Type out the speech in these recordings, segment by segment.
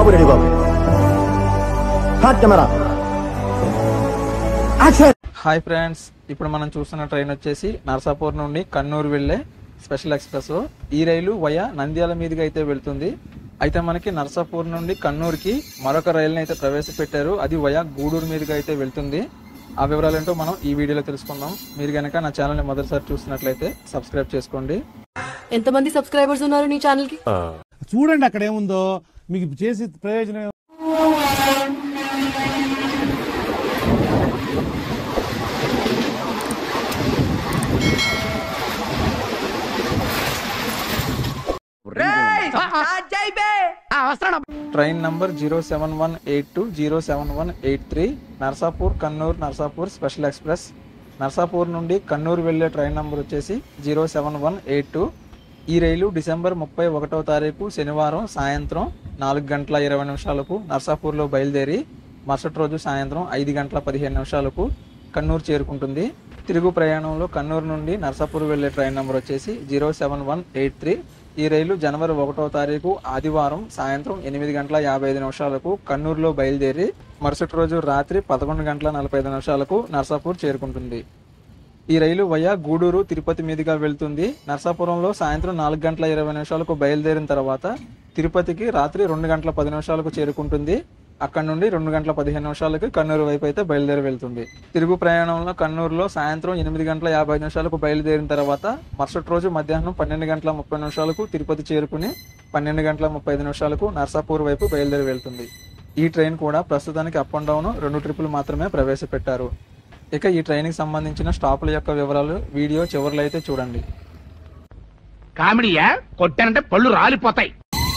బాబు ready బాబు. Camera action. Hi friends, ఇప్పుడు మనం చూస్తున్న ట్రైన్ వచ్చేసి నర్సాపూర్ నుండి కన్నూరు వెళ్లే స్పెషల్ ఎక్స్ప్రెస్. ఈ రైలు వయా నంద్యాల మీదుగా అయితే వెళ్తుంది. అయితే మనకి నర్సాపూర్ నుండి కన్నూరుకి మరొక రైలుని అయితే ప్రవేశపెట్టారు. అది వయా గూడూరు మీదుగా అయితే వెళ్తుంది. ఆ వివరాలు ఏంటో మనం ఈ వీడియోలో తెలుసుకుందాం. మీరు గనక నా ఛానల్ని మొదటిసారి చూస్తున్నట్లయితే సబ్స్క్రైబ్ చేసుకోండి. ఎంతమంది సబ్స్క్రైబర్స్ ఉన్నారు నీ ఛానల్ కి? చూడండి అక్కడ ఏముందో, మీకు చేసి ప్రయోజనం. Train number 07182 07183 Narsapur Kannur special express. Narsapur నుండి కన్నూరు వెళ్లే ట్రైన్ నంబర్ వచ్చేసి 07182. ఈ రైలు డిసెంబర్ 31వ తారీఖు శనివారం సాయంత్రం 4:20 నర్సాపూర్లో బయలుదేరి మరుసటి రోజు సాయంత్రం 5:15 కన్నూరు చేరుకుంటుంది. తిరుగు ప్రయాణంలో కన్నూరు నుండి నర్సాపూర్ వెళ్లే ట్రైన్ నంబర్ వచ్చేసి 07183. ఈ రైలు జనవరి 1వ తారీఖు ఆదివారం సాయంత్రం 8:55 కన్నూరులో బయలుదేరి మరుసటి రోజు రాత్రి 11:45 నర్సాపూర్ చేరుకుంటుంది. ఈ రైలు వయా గూడూరు తిరుపతి మీదుగా వెళ్తుంది. నర్సాపురంలో సాయంత్రం 4:20 బయలుదేరిన తర్వాత తిరుపతికి రాత్రి 2:10 చేరుకుంటుంది. అక్కడ నుండి 2:15 కన్నూరు వైపు అయితే బయలుదేరి వెళ్తుంది. తిరుగు ప్రయాణంలో కన్నూరులో సాయంత్రం 8:50 బయలుదేరిన తర్వాత మరుసటి రోజు మధ్యాహ్నం 12:30 తిరుపతి చేరుకుని 12:35 నర్సాపూర్ వైపు బయలుదేరి వెళ్తుంది. ఈ ట్రైన్ కూడా ప్రస్తుతానికి అప్ అండ్ డౌన్ 2 ట్రిప్పులు మాత్రమే ప్రవేశపెట్టారు. ఇక ఈ ట్రైన్కి సంబంధించిన స్టాపుల యొక్క వివరాలు వీడియో చివరిలో అయితే చూడండి. కామెడీయా? కొట్టానంటే పళ్ళు రాలిపోతాయి.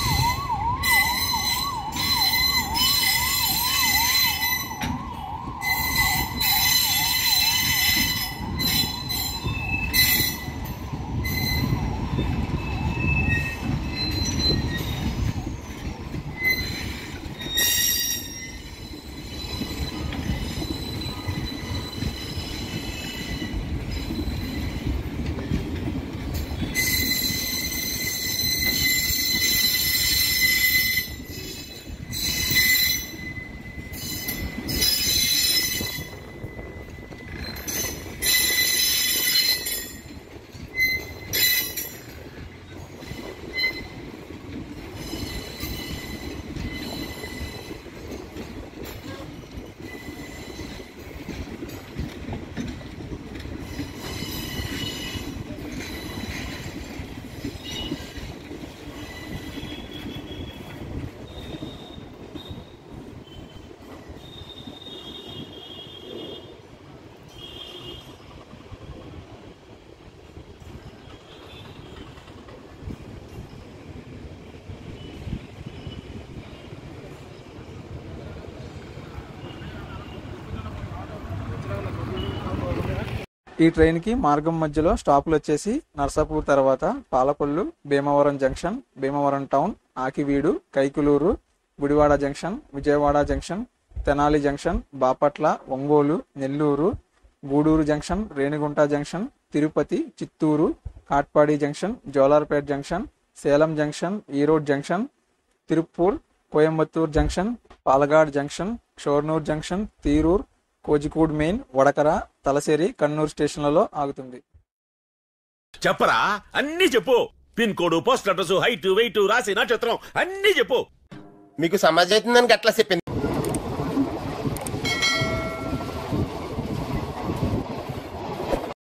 ఈ ట్రైన్ కి మార్గం మధ్యలో స్టాపులు వచ్చేసి నర్సాపూర్ తర్వాత Palakollu, Bhimavaram junction, Bhimavaram town, Akividu, Kaikaluru, Gudivada junction, Vijayawada junction, Tenali junction, Bapatla, Ongole, Nellore, Gudur junction, Renigunta junction, Tirupati, Chittoor, Katpadi junction, Jolarpet junction, Salem junction, Erode junction, Tiruppur, Coimbatore junction, Palakkad junction, Shoranur junction, Tirur, Kozhikode main, Vadakara, Thalassery, Kannur స్టేషన్లలో ఆగుతుంది. చెప్పరా, అన్ని చెప్పు. Pin code, post address, height, weight, రాసి నక్షత్రం అన్ని చెప్పు. మీకు సమాజం అవుతుందని అట్లా చెప్పింది.